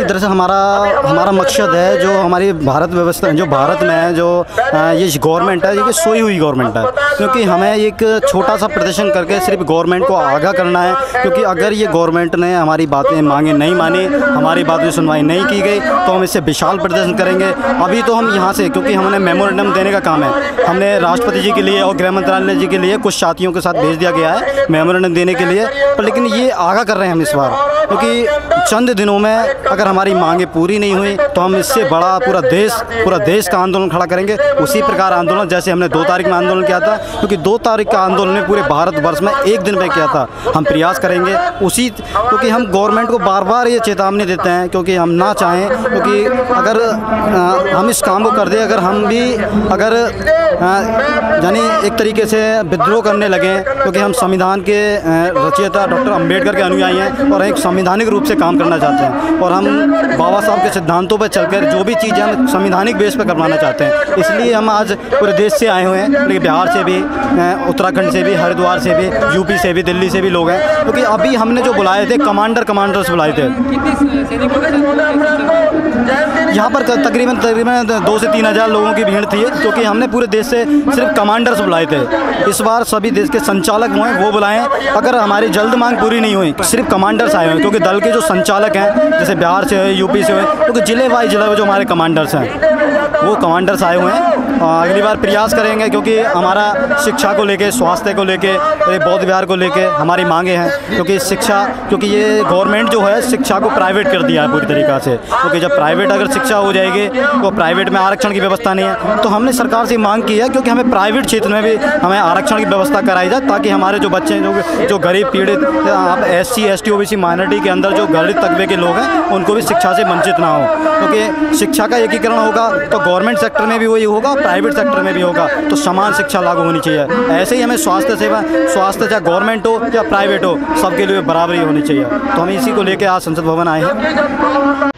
दरअसल हमारा मकसद है, जो हमारी भारत व्यवस्था जो भारत में है, जो ये गवर्नमेंट है, ये सोई हुई गवर्नमेंट है। क्योंकि हमें एक छोटा सा प्रदर्शन करके सिर्फ गवर्नमेंट को आगाह करना है। क्योंकि अगर ये गवर्नमेंट ने हमारी बातें मांगे नहीं मानी, हमारी बातों की सुनवाई नहीं की गई, तो हम इससे विशाल प्रदर्शन करेंगे। अभी तो हम यहाँ से, क्योंकि हमने मेमोरेंडम देने का काम है, हमने राष्ट्रपति जी के लिए और गृह मंत्रालय जी के लिए कुछ साथियों के साथ भेज दिया गया है मेमोरेंडम देने के लिए। पर लेकिन ये आगाह कर रहे हैं हम इस बार, क्योंकि चंद दिनों में अगर हमारी मांगें पूरी नहीं हुई तो हम इससे बड़ा पूरा देश का आंदोलन खड़ा करेंगे। उसी प्रकार आंदोलन जैसे हमने 2 तारीख में आंदोलन किया था, क्योंकि 2 तारीख का आंदोलन ने पूरे भारतवर्ष में एक दिन में किया था। हम प्रयास करेंगे उसी, क्योंकि हम गवर्नमेंट को बार बार ये चेतावनी देते हैं, क्योंकि हम ना चाहें, क्योंकि अगर हम इस काम को कर दें, अगर हम भी अगर यानी एक तरीके से विद्रोह करने लगें, क्योंकि हम संविधान के रचयिता डॉक्टर अंबेडकर के अनुयायी हैं और एक संवैधानिक रूप से काम करना चाहते हैं, और हम बाबा साहब के सिद्धांतों पर चलकर जो भी चीज़ें हम संवैधानिक बेस पर करवाना चाहते हैं। इसलिए हम आज पूरे देश से आए हुए हैं, लेकिन बिहार से भी, उत्तराखंड से भी, हरिद्वार से भी, यूपी से भी, दिल्ली से भी लोग हैं। क्योंकि अभी हमने जो बुलाए थे कमांडर्स बुलाए थे। यहाँ पर तकरीबन 2 से 3 हज़ार लोगों की भीड़ थी, क्योंकि हमने पूरे देश से सिर्फ कमांडर्स बुलाए थे। इस बार सभी देश के संचालक हुए वो बुलाएं। अगर हमारी जल्द मांग पूरी नहीं हुई, सिर्फ कमांडर्स आए हुए, क्योंकि दल के जो संचालक हैं, जैसे बिहार से, यूपी से हुए, क्योंकि जिले वाइज जो हमारे कमांडर्स हैं वो कमांडर्स आए हुए हैं। अगली बार प्रयास करेंगे, क्योंकि हमारा शिक्षा को लेके, स्वास्थ्य को लेके, बौद्ध विहार को लेके हमारी मांगे हैं। क्योंकि क्योंकि ये गवर्नमेंट जो है शिक्षा को प्राइवेट कर दिया है पूरी तरीक़ा से। क्योंकि जब प्राइवेट अगर शिक्षा हो जाएगी तो प्राइवेट में आरक्षण की व्यवस्था नहीं है। तो हमने सरकार से मांग की है, क्योंकि हमें प्राइवेट क्षेत्र में भी हमें आरक्षण की व्यवस्था कराई जाए, ताकि हमारे जो बच्चे जो गरीब पीड़ित, आप SC ST OBC माइनॉरिटी के अंदर जो गरीब तबके के लोग हैं, उनको भी शिक्षा से वंचित ना हो। क्योंकि शिक्षा का एकीकरण होगा तो गवर्नमेंट सेक्टर में भी वही होगा, प्राइवेट सेक्टर में भी होगा, तो समान शिक्षा लागू होनी चाहिए। ऐसे ही हमें स्वास्थ्य चाहे गवर्नमेंट हो या प्राइवेट हो, सबके लिए बराबरी होनी चाहिए। तो हम इसी को लेकर आज संसद भवन आए हैं।